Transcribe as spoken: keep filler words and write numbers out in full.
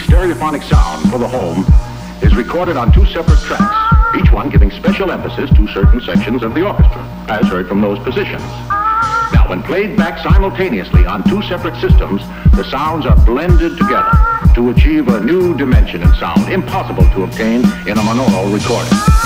stereophonic sound for the home is recorded on two separate tracks, each one giving special emphasis to certain sections of the orchestra, as heard from those positions. Now, when played back simultaneously on two separate systems, the sounds are blended together to achieve a new dimension in sound, impossible to obtain in a monaural recording.